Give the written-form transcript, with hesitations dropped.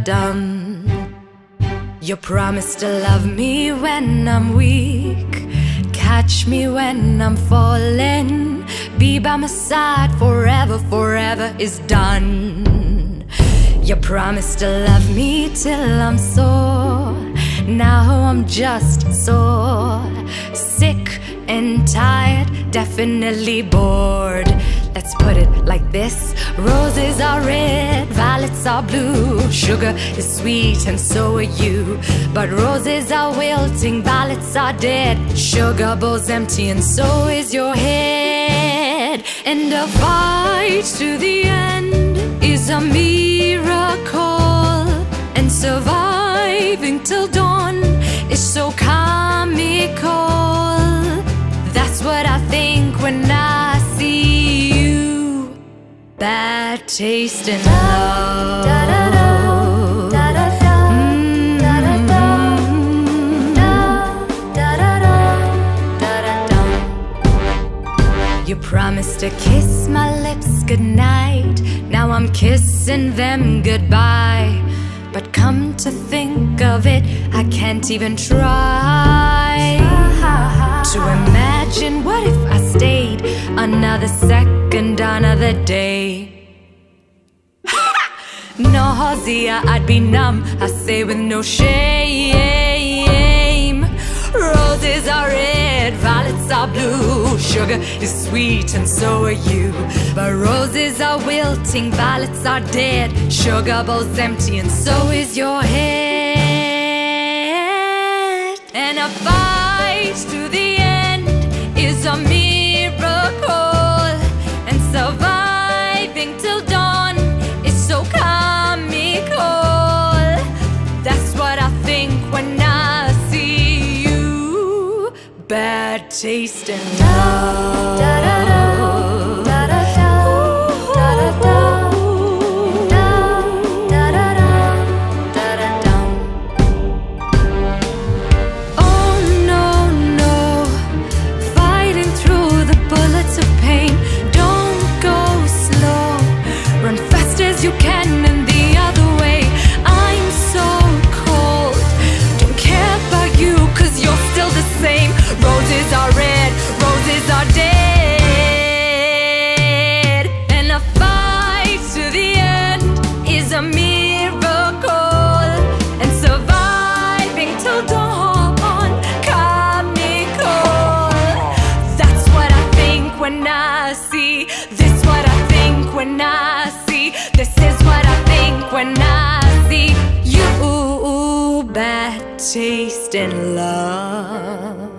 dadadadadadum. You promise to love me when I'm weak, catch me when I'm falling, be by my side forever, forever is done. You promise to love me till I'm sore, now I'm just sore, sick and tired, definitely bored. Let's put it like this: roses are red, violets are blue, sugar is sweet and so are you. But roses are wilting, violets are dead, sugar bowl's empty and so is your head. And a fight to the end is a miracle, and surviving till dawn is so comical. That's what I think when I see you. Bad taste in love. You promised to kiss my lips goodnight, now I'm kissing them goodbye. But come to think of it, I can't even try to imagine what if I stayed another second, another day. Nausea, I'd be numb, I say with no shame. Roses are red, violets are blue, sugar is sweet and so are you. But roses are wilting, violets are dead, sugar bowl's empty and so is your head. And a fight to the end is a miracle, and surviving till dawn is so comical. That's what I think when I see you. Bad taste in love. Oh no, no, fighting through the bullets of pain. Don't go slow, run fast as you can and the other way. I'm so cold, don't care about you 'cause you're still the same. Roses are red, roses are dead, and a fight to the end is a miracle, and surviving till dawn, comical. That's what I think when I see, this what I think when I see, this is what I think when I see you. Bad taste in love.